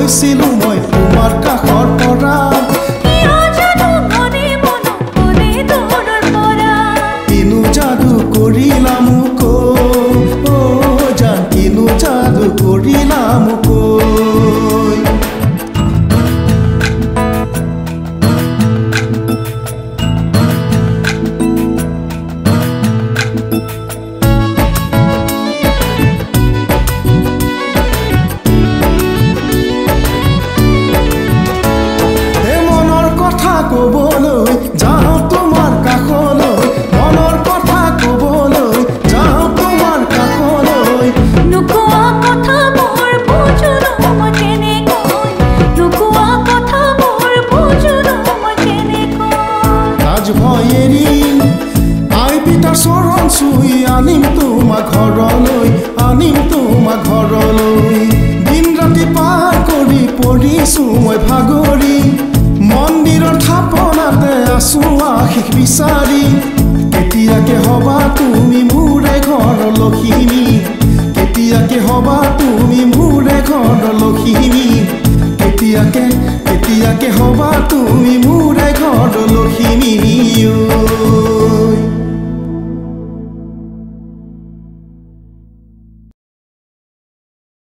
গৈছিলো মই তোমাৰ কাষৰ পৰা কিনো যাদু কৰিলা মোক জান কিনো যাদু কৰিলা মোক কবলৈ যাওঁ তোমাৰ কাষলৈ মনৰ কথা কবলৈ যাওঁ তোমাৰ কাষলৈ নোকোৱা কথা মোৰ বুজুনো মই কেনেকৈ নোকোৱা কথা মোৰ বুজুনো মই কেনেকৈ লাজ ভয় এৰি আই পিতাৰ চৰণ চুই আনিম তোমাক ঘৰলৈ দিন ৰাতি পাৰ কৰি পৰিছো মই ভাগৰি মন্দিৰৰ থাপনাতে আছো আশিস বিচাৰি কেতিয়াকে হবা তুমি মোৰে ঘৰ লখিমী কেতিয়াকে হবা তুমি মোৰে ঘৰ লখিমী কেতিয়াকে হবা তুমি মোৰে ঘৰ লখিমী